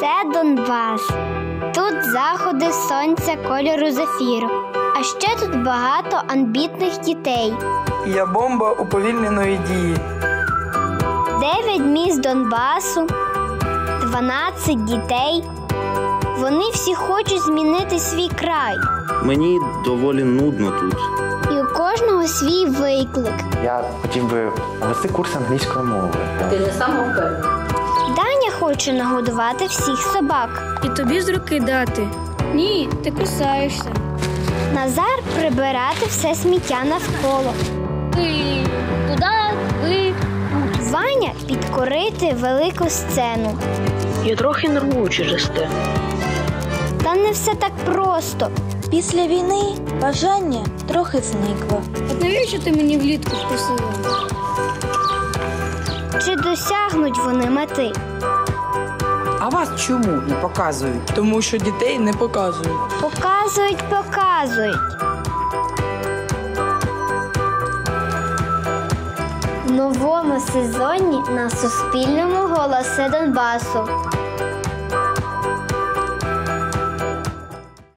Це Донбас. Тут заходи сонця кольору зефіру. А ще тут багато амбітних дітей. Я бомба уповільненої дії. 9 міст Донбасу, 12 дітей. Вони всі хочуть змінити свій край. Мені доволі нудно тут. І у кожного свій виклик. Я хотів би вести курс англійської мови. Ти не самовпевнений. Даня хоче нагодувати всіх собак. І тобі з руки дати. Ні, ти кусаєшся. Назар прибирати все сміття навколо. Туди. Ваня підкорити велику сцену. Я трохи нервую через те. Та не все так просто. Після війни бажання трохи зникло. От навіщо ти мені влітку спросила? Чи досягнуть вони мети? А вас чому не показують? Тому що дітей не показують. Показують. В новому сезоні на Суспільному голоси Донбасу.